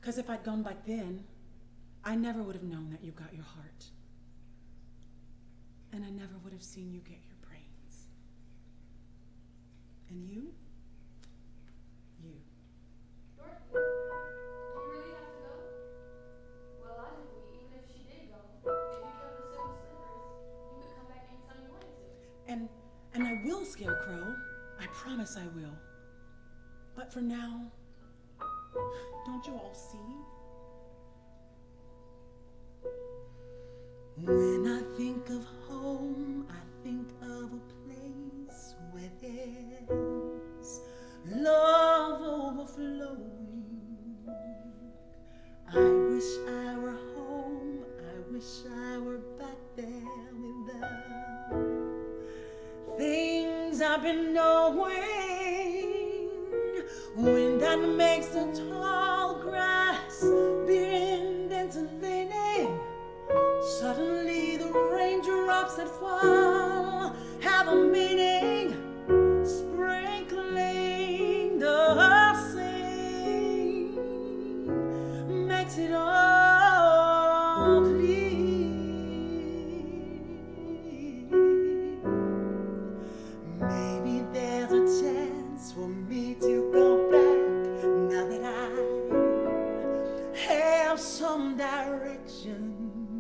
'Cause if I'd gone back then, I never would have known that you got your heart. And I never would have seen you get your brains. And you? You. Dorothy, do you really have to go? Well, logically, even if she did go, if you kept the silver slippers, you could come back anytime you wanted to. And I will, Scarecrow. I promise I will. But for now, don't you all see? When I think of home, I think of a place where there's love overflowing. I wish I were home, I wish I were back there with the things I've been knowing. Wind that makes the tall grass bend into leaning. Suddenly the raindrops that fall have a meaning, sprinkling the sea makes it all clear. Maybe there's a chance for me to go back now that I have some direction.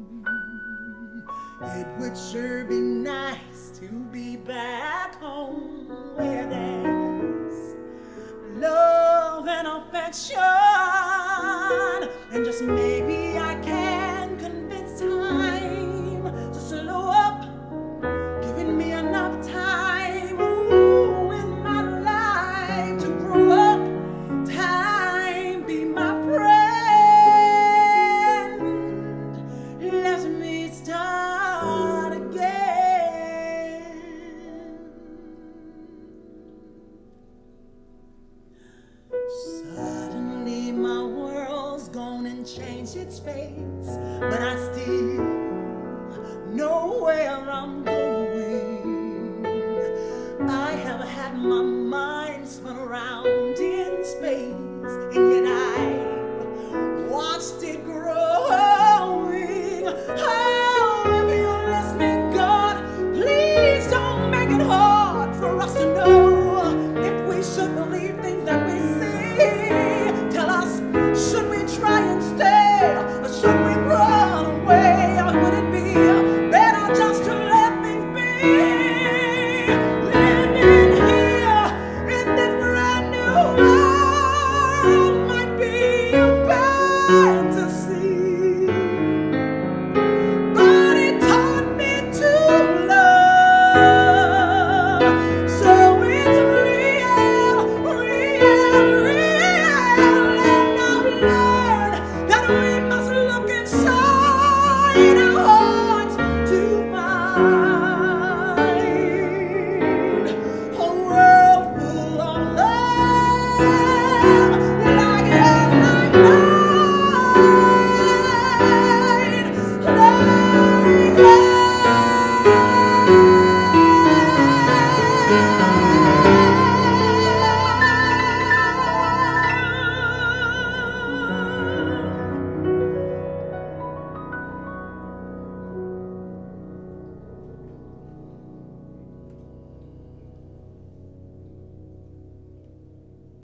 It would sure be nice to be back home where there's love and affection. And just maybe I can convince time to slow up, giving me enough time in my life to grow up. Time be my friend. Let me start again. Suddenly my world's gone and changed its face, but I still know where I'm going. I have had my mind spun around